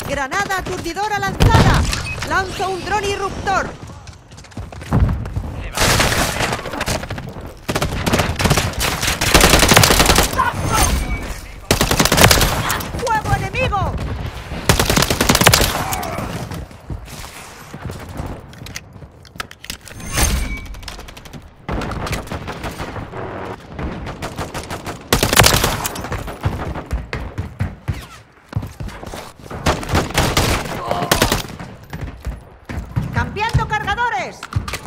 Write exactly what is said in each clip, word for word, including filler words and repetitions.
¡Granada aturdidora lanzada! ¡Lanzo un dron irruptor! ¡Fuego enemigo! ¡Cambiando cargadores!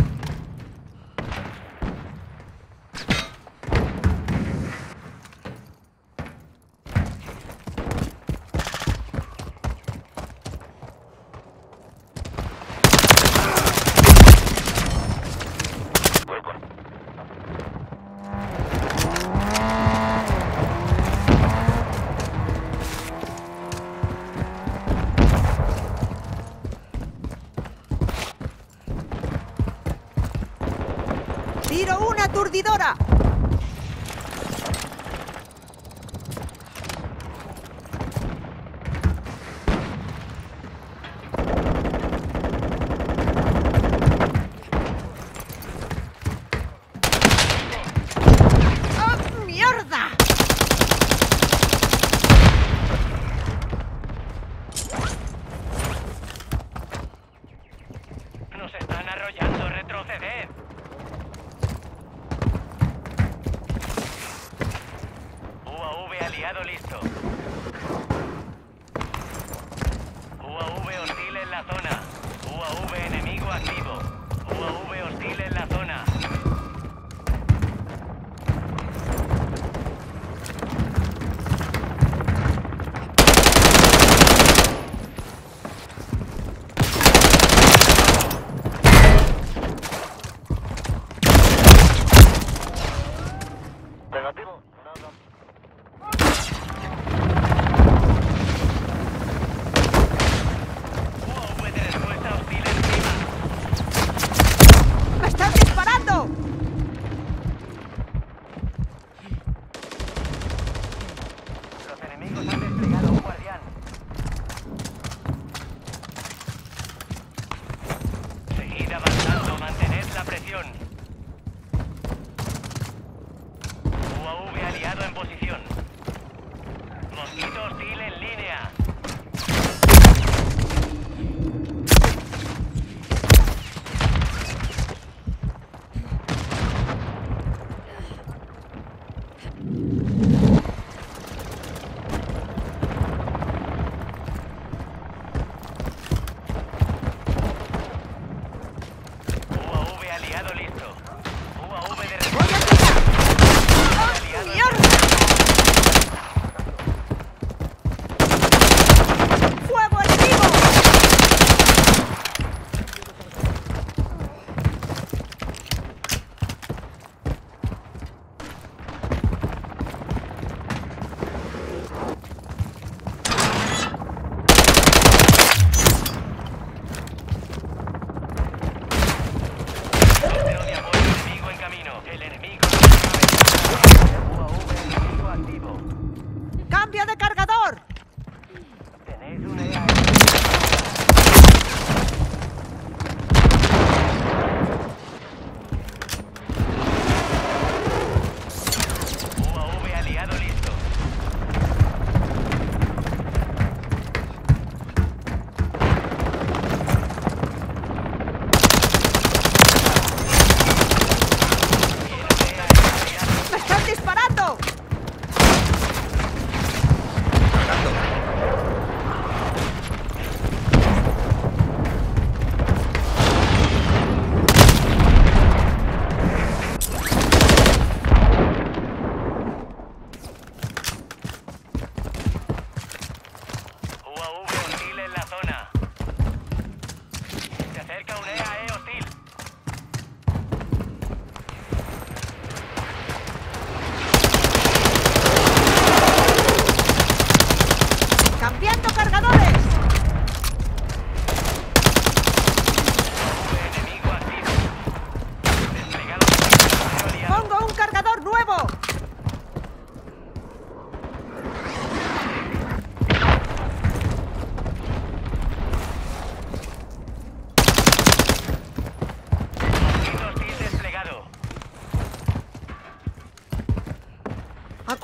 ¡Tiro una aturdidora! ¡Oh, mierda! Nos están arrollando, retroceder. U A V aliado listo. U A V hostil en la zona. U A V enemigo activo. U A V hostil en la zona. Negativo. Nada.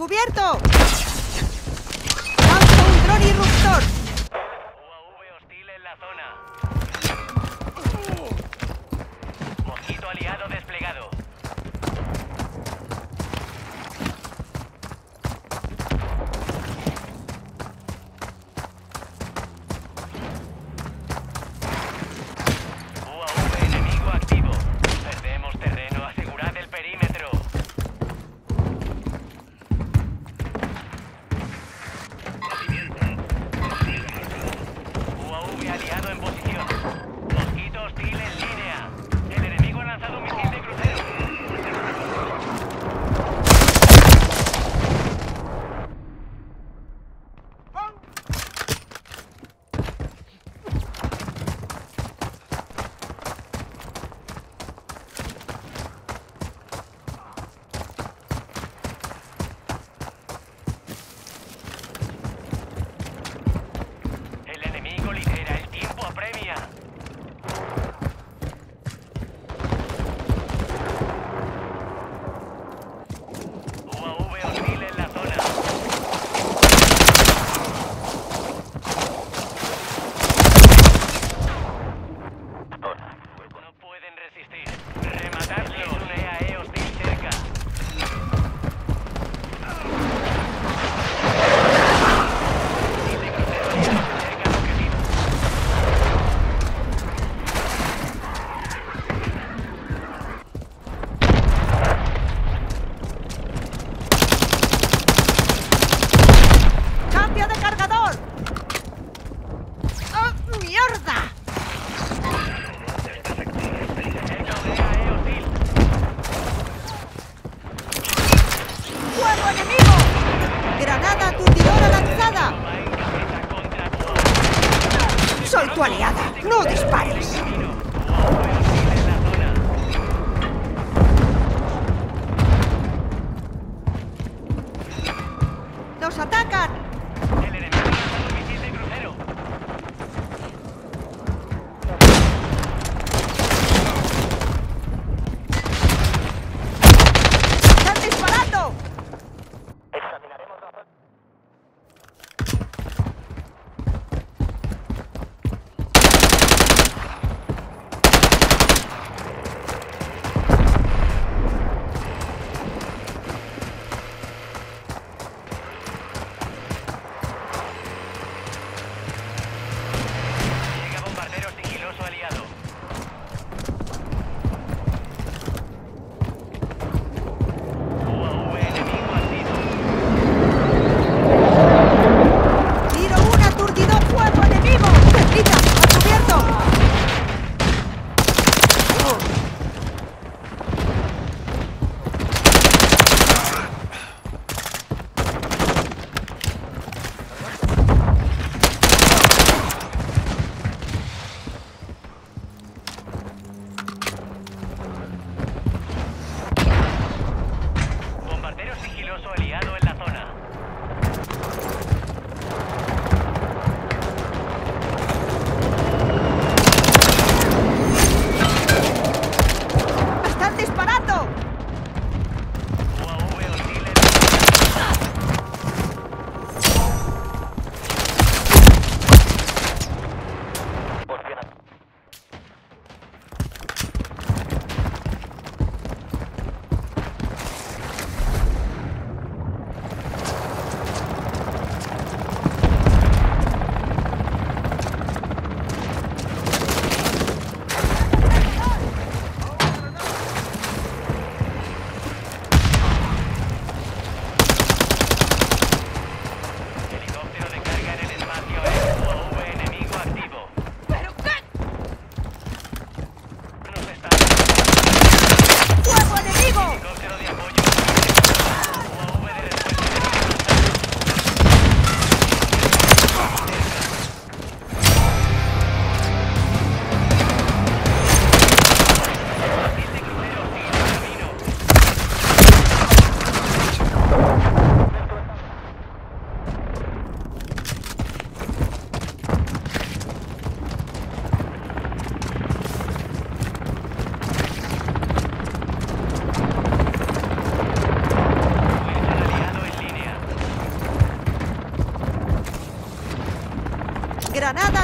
¡Cubierto! ¡Lanzo un dron irruptor! U A V hostil en la zona. Mosquito aliado desplegado. U A V enemigo activo. Perdemos terreno, asegurad el perímetro. U A V aliado en posición. Mosquito hostil en línea. El enemigo ha lanzado un misil de crucero. El enemigo lidera, el tiempo apremia. U A V hostil en la zona. No pueden resistir. Rematarlos. Un E A E hostil cerca. Misil de crucero aliado cerca al objetivo. ¡Cambio de cargador! ¡Oh, mierda! Cerca un E A E hostil. ¡Fuego enemigo! ¡Granada aturdidora lanzada! Va en cabeza contra U A V. ¡Soy tu aliada! ¡No dispares! Camino. U A V hostil en la zona. ¡Nos atacan! El enemigo ha lanzado un misil de crucero. ¡Están disparando!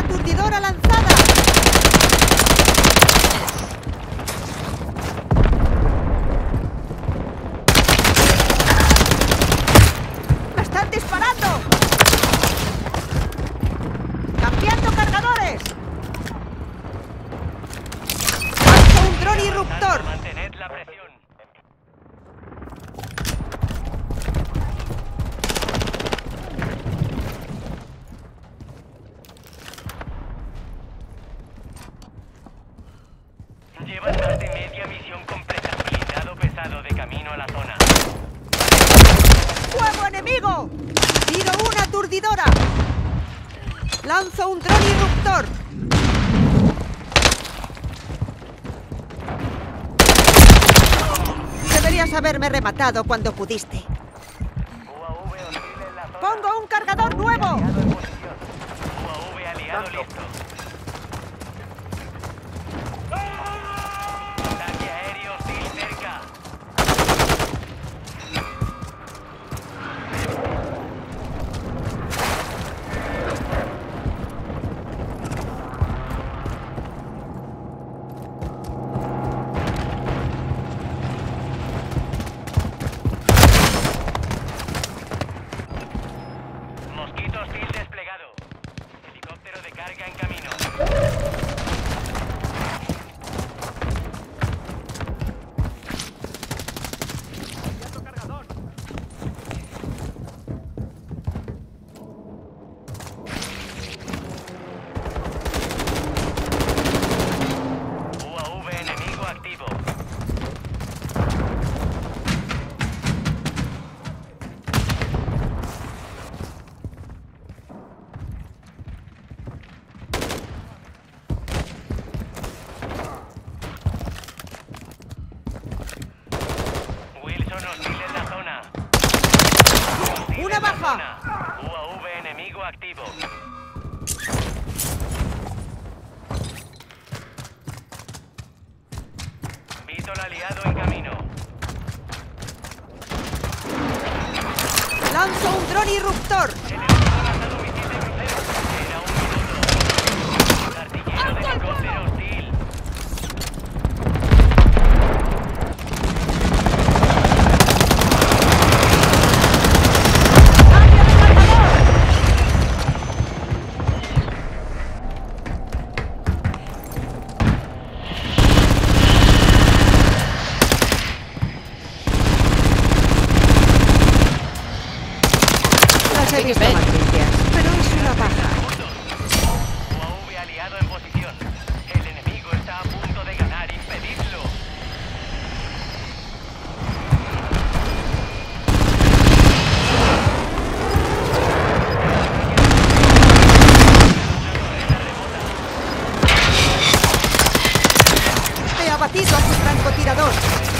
aturdidora lanzada. ¡Me están disparando! ¡Cambiando cargadores! ¡Lanzo un dron irruptor! Mantened la presión. Llevan más de media misión completa. Blindado pesado de camino a la zona. ¡Fuego enemigo! ¡Tiro una aturdidora! ¡Lanzo un dron irruptor! Deberías haberme rematado cuando pudiste. U A V hostil en la zona. ¡Pongo un cargador nuevo! Aliado en posición. U A V aliado listo. Ataque aéreo hostil cerca. Mosquito hostil desplegado. Helicóptero de carga en camino. U A V enemigo activo. Wilson hostil en la zona. Hostil ¡Una en la baja! zona. U A V enemigo activo. Vítor aliado en camino. ¡Lanzo un dron irruptor! El enemigo ha lanzado un misil de crucero. Era un minuto. Artillero de helicóptero hostil. ¡Cambio de cargador! Las he visto más limpias, pero es una paja. U A V aliado en posición. El enemigo está a punto de ganar. Impedidlo. He abatido a su francotirador.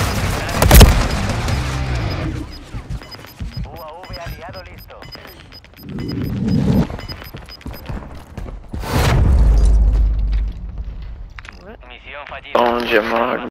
U A V aliado listo. Misión fallida. Onde, mano?